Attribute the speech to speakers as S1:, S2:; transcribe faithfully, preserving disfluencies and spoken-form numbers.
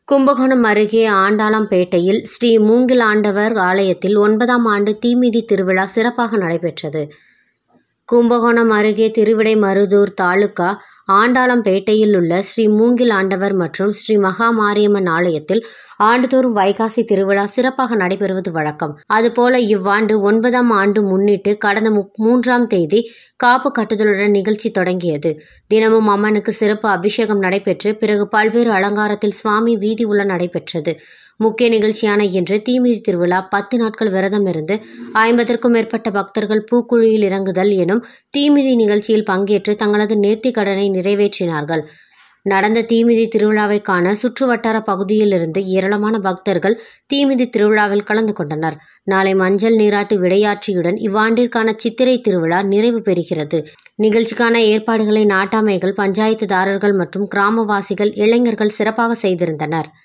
S1: கும்பகோணம் அருகே ஆண்டாளம்பேட்டையில் ஸ்ரீ மூங்கிலாண்டவர் ஆலயத்தில் ஒன்பதாம் ஆண்டு தீமிதி திருவிழா சிறப்பாக நடைபெற்றது. கும்பகோணம் அருகே திருவிடைமருதூர் தாலுகா ஆண்டாளம்பேட்டையில் உள்ள ஸ்ரீ மூங்கிலாண்டவர் மற்றும் ஸ்ரீ மகா மாரியம்மன் ஆலயத்தில் ஆண்டுதோறும் வைகாசி திருவிழா சிறப்பாக நடைபெறுவது வழக்கம். அதுபோல இவ்வாண்டு ஒன்பதாம் ஆண்டு முன்னிட்டு கடந்த மூன்றாம் தேதி காப்பு கட்டுதலுடன் நிகழ்ச்சி தொடங்கியது. தினமும் அம்மனுக்கு சிறப்பு அபிஷேகம் நடைபெற்று பிறகு பல்வேறு அலங்காரத்தில் சுவாமி வீதி உலா நடைபெற்றது. முக்கிய நிகழ்ச்சியான இன்று தீமிதி திருவிழா பத்து நாட்கள் விரதம் இருந்து ஐம்பதற்கும் மேற்பட்ட பக்தர்கள் பூக்குழியில் இறங்குதல் எனும் தீமிதி நிகழ்ச்சியில் பங்கேற்று தங்களது நேர்த்திக் கடனை நிறைவேற்றினார்கள். நடந்த தீமிதி திருவிழாவை காண சுற்றுவட்டார பகுதியிலிருந்து ஏராளமான பக்தர்கள் தீமிதி திருவிழாவில் கலந்து கொண்டனர். நாளை மஞ்சள் நீராட்டு விடையாற்றியுடன் இவ்வாண்டிற்கான சித்திரை திருவிழா நிறைவு பெறுகிறது. நிகழ்ச்சிக்கான ஏற்பாடுகளை நாட்டாமைகள், பஞ்சாயத்துதாரர்கள் மற்றும் கிராமவாசிகள், இளைஞர்கள் சிறப்பாக செய்திருந்தனர்.